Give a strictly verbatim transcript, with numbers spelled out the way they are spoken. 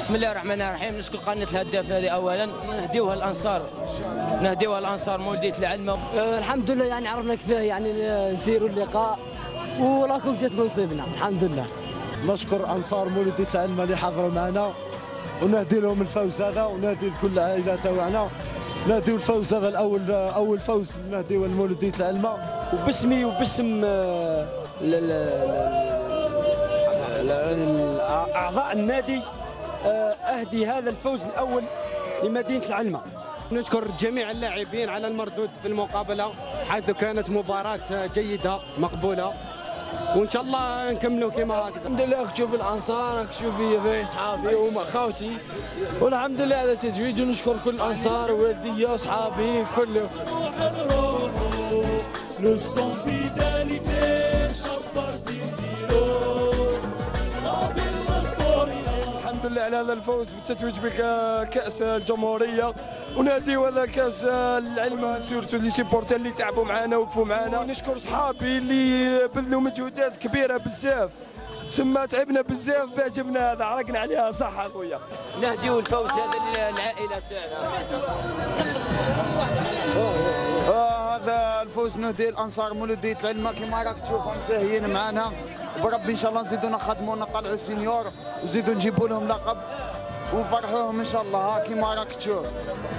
بسم الله الرحمن الرحيم. نشكر قناة الهداف هذه اولا، نهديوها الانصار نهديوها الانصار مولودية العلمة. أه الحمد لله يعني عرفنا كفايه يعني نسيروا اللقاء وراكم جات نصيبنا الحمد لله. نشكر انصار مولودية العلمة اللي حضروا معنا ونهدي لهم الفوز هذا ونهدي لكل العائله تاعنا، نهديو الفوز هذا الاول اول فوز نهديوه لمولودية العلمة. وباسمي وباسم اعضاء النادي اهدي هذا الفوز الاول لمدينه العلمة. نشكر جميع اللاعبين على المردود في المقابله، حيث كانت مباراه جيده مقبوله، وان شاء الله نكملوا كما هكذا. الحمد لله كتشوف الانصار كتشوف في اصحابي وهم خوتي، والحمد لله هذا تتويج، ونشكر كل الانصار والديه وصحابي كلهم. الحمد لله على هذا الفوز بالتتويج بكأس الجمهورية، وناديو هذا كأس العلمة سورتو لي سيبورتر اللي تعبوا معنا وقفوا معنا. نشكر صحابي اللي بذلوا مجهودات كبيرة بزاف، تما تعبنا بزاف باه جبنا هذا، عرقنا عليها صح اخويا. نهديو الفوز هذا للعائلة تاعنا. آه هذا الفوز نهديه الانصار مولودية العلمة، كما راك تشوفوا مساهيين معنا، بربي ان شاء الله نزيدوا نخدموا نطلعوا سينيور ونزيدوا نجيبوا لهم لقب ونفرحوهم ان شاء الله كما راك تشوف.